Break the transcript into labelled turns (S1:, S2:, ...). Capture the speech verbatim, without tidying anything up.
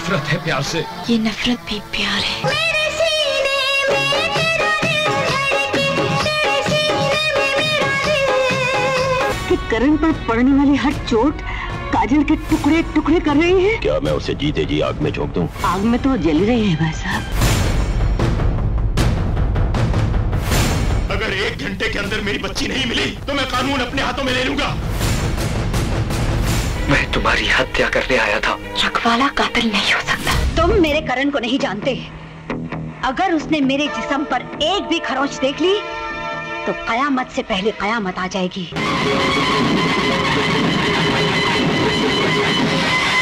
S1: नफरत है प्यार से।
S2: ये नफरत भी प्यार है।
S3: मेरे सीने में तेरा दिल धड़के, तेरे सीने में मेरा दिल।
S4: कि करण पर पड़ने वाली हर चोट काजल के टुकड़े टुकड़े कर रही है।
S5: क्या मैं उसे जीते जी आग में झोंक दूं?
S4: आग में तो जल रही है भाई साहब।
S1: अगर एक घंटे के अंदर मेरी बच्ची नहीं मिली तो मैं कानून अपने हाथों में ले लूंगा। मैं तुम्हारी हत्या करने आया था।
S2: रखवाला कातिल नहीं हो सकता।
S4: तुम मेरे करण को नहीं जानते। अगर उसने मेरे जिस्म पर एक भी खरोंच देख ली तो कयामत से पहले कयामत आ जाएगी।